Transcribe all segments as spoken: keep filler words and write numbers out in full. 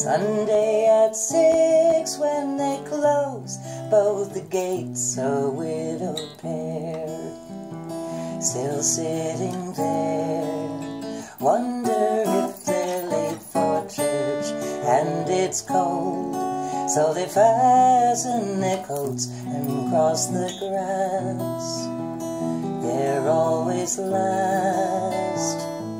Sunday at six when they close both the gates, a widowed pair still sitting there, wonder if they're late for church and it's cold, so they fasten their coats and cross the grass. They're always last,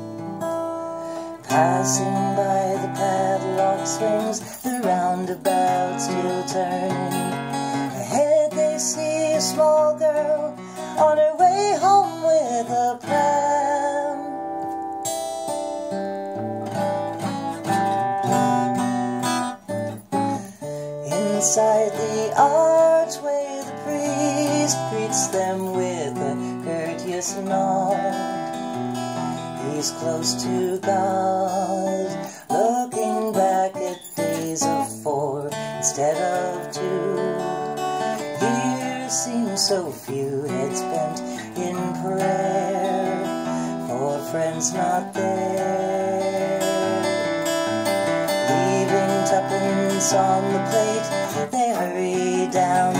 passing by the padlock swings, the roundabout still turning. Ahead they see a small girl on her way home with a pram. Inside the archway the priest greets them with a courteous nod. He's close to God, looking back at days of four instead of two. Years seem so few, heads bent in prayer for friends not there. Leaving tuppence on the plate, they hurry down